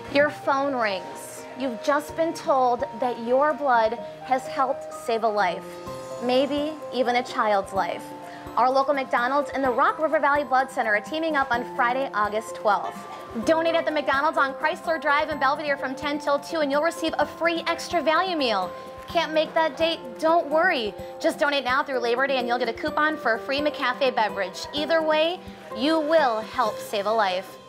Your phone rings. You've just been told that your blood has helped save a life, maybe even a child's life. Our local McDonald's and the Rock River Valley Blood Center are teaming up on Friday, August 12th. Donate at the McDonald's on Chrysler Drive in Belvidere from 10 till 2 and you'll receive a free extra value meal. Can't make that date? Don't worry. Just donate now through Labor Day and you'll get a coupon for a free McCafe beverage. Either way, you will help save a life.